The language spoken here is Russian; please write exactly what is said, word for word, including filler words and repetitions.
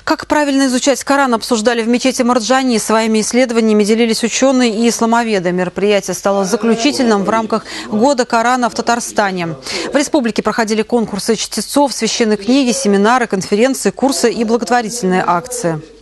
Как правильно изучать Коран, обсуждали в мечети Марджани. Своими исследованиями делились ученые и исламоведы. Мероприятие стало заключительным в рамках Года Корана в Татарстане. В республике проходили конкурсы чтецов, священной книги, семинары, конференции, курсы и благотворительные акции.